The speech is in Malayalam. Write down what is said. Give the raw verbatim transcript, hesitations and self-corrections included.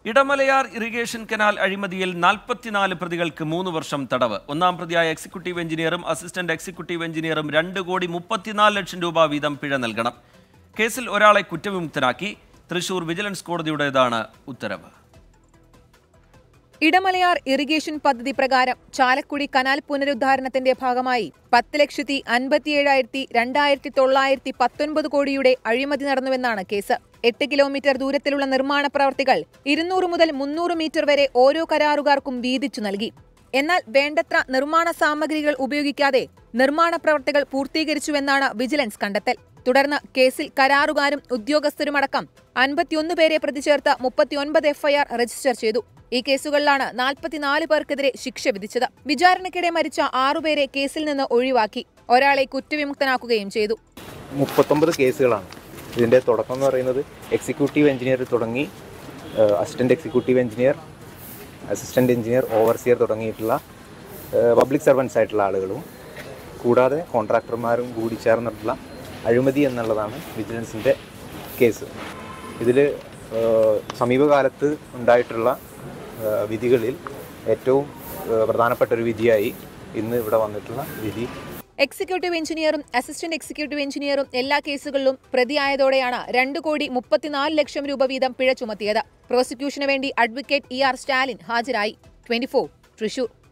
ഇടമലയാർ ഇറിഗേഷൻ കനാൽ അഴിമതിയിൽ നാൽപ്പത്തിനാല് പ്രതികൾക്ക് മൂന്ന് വർഷം തടവ്. ഒന്നാം പ്രതിയായ എക്സിക്യൂട്ടീവ് എഞ്ചിനീയറും അസിസ്റ്റന്റ് എക്സിക്യൂട്ടീവ് എഞ്ചിനീയറും രണ്ട് കോടി മുപ്പത്തിനാല് ലക്ഷം രൂപ വീതം പിഴ നൽകണം. കേസിൽ ഒരാളെ കുറ്റവിമുക്തനാക്കി. തൃശൂർ വിജിലൻസ് കോടതിയുടേതാണ് ഉത്തരവ്. ഇടമലയാർ ഇറിഗേഷൻ പദ്ധതി പ്രകാരം ചാലക്കുടി കനാൽ പുനരുദ്ധാരണത്തിന്റെ ഭാഗമായി പത്ത് ലക്ഷത്തി അൻപത്തിയേഴായിരത്തി രണ്ടായിരത്തി തൊള്ളായിരത്തി പത്തൊൻപത് കോടിയുടെ അഴിമതി നടന്നുവെന്നാണ് കേസ്. എട്ട് കിലോമീറ്റർ ദൂരത്തിലുള്ള നിർമ്മാണ പ്രവർത്തികൾ ഇരുന്നൂറ് മുതൽ മുന്നൂറ് മീറ്റർ വരെ ഓരോ കരാറുകാർക്കും വീതിച്ചു നൽകി. എന്നാൽ വേണ്ടത്ര നിർമ്മാണ സാമഗ്രികൾ ഉപയോഗിക്കാതെ നിർമ്മാണ പ്രവർത്തികൾ പൂർത്തീകരിച്ചുവെന്നാണ് വിജിലൻസ് കണ്ടെത്തൽ. തുടർന്ന് കേസിൽ കരാറുകാരും ഉദ്യോഗസ്ഥരുമടക്കം അൻപത്തിയൊന്ന് പേരെ പ്രതി ചേർത്ത് മുപ്പത്തിയൊൻപത് എഫ്ഐആർ രജിസ്റ്റർ ചെയ്തു. ഈ കേസുകളിലാണ് നാൽപ്പത്തിനാല് പേർക്കെതിരെ ശിക്ഷ വിധിച്ചത്. വിചാരണയ്ക്കിടെ മരിച്ച ആറുപേരെ കേസിൽ നിന്ന് ഒഴിവാക്കി. ഒരാളെ കുറ്റവിമുക്തനാക്കുകയും ചെയ്തു. മുപ്പത്തൊമ്പത് കേസുകളാണ്. ഇതിന്റെ തുടക്കം എന്ന് പറയുന്നത് എക്സിക്യൂട്ടീവ് എഞ്ചിനീയർ തുടങ്ങി assistant executive engineer, assistant engineer, overseer തുടങ്ങിയിട്ടുള്ള പബ്ലിക് സർവൻസ് ആയിട്ടുള്ള ആളുകളും കൂടാതെ കോൺട്രാക്ടർമാരും കൂടി ചേർന്നിട്ടുള്ള അഴിമതി എന്നുള്ളതാണ് വിജിലൻസിന്റെ കേസ്. ഇതിൽ സമീപകാലത്ത് ഉണ്ടായിട്ടുള്ള വിധികളിൽ ഏറ്റവും പ്രധാനപ്പെട്ട ഒരു വിധിയായി ഇന്ന് ഇവിടെ വന്നിട്ടുള്ള വിധി. എക്സിക്യൂട്ടീവ് എഞ്ചിനീയറും അസിസ്റ്റന്റ് എക്സിക്യൂട്ടീവ് എഞ്ചിനീയറും എല്ലാ കേസുകളിലും പ്രതിയായതോടെയാണ് രണ്ട് കോടി മുപ്പത്തിനാല് ലക്ഷം രൂപ വീതം പിഴ ചുമത്തിയത്. പ്രോസിക്യൂഷന് വേണ്ടി അഡ്വക്കേറ്റ് ഇ ആർ സ്റ്റാലിൻ ഹാജരായി. Twenty four Thrissur.